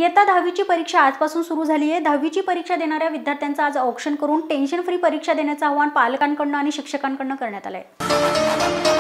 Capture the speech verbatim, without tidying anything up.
इयत्ता दहावीची परीक्षा आजपासून सुरू झाली आहे। दहावीची परीक्षा देणाऱ्या विद्यार्थ्यांचा आज ऑप्शन करून टेन्शन फ्री परीक्षा देण्याचं आवाहन पालकांकडून आणि शिक्षकांकडून करण्यात आलं आहे।